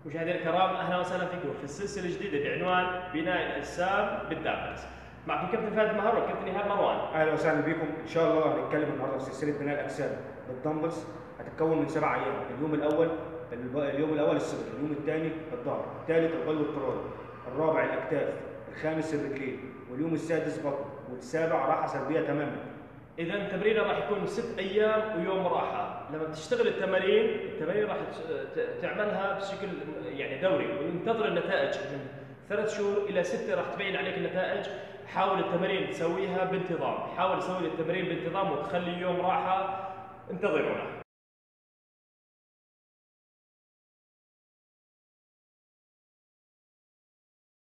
مشاهدينا الكرام، اهلا وسهلا فيكم في السلسله الجديده بعنوان بناء الاجسام بالدامبلز. معكم كابتن فهد المهر وكابتن ايهاب مروان. اهلا وسهلا بكم. ان شاء الله هنتكلم النهارده في سلسله بناء الاجسام بالدمبلز. هتتكون من 7 ايام. اليوم الاول الصدر، اليوم الثاني الظهر، الثالث الباي والتراي، الرابع الاكتاف، الخامس الرجلين، واليوم السادس بطن، والسابع راحه سلبيه تماما. اذا التمرين راح يكون 6 ايام ويوم راحه. لما تشتغل التمارين راح تعملها بشكل يعني دوري، وينتظر النتائج من 3 شهور الى 6 راح تبين عليك النتائج. حاول التمارين تسويها بانتظام، حاول تسوي التمارين بانتظام وتخلي يوم راحه. انتظرونا.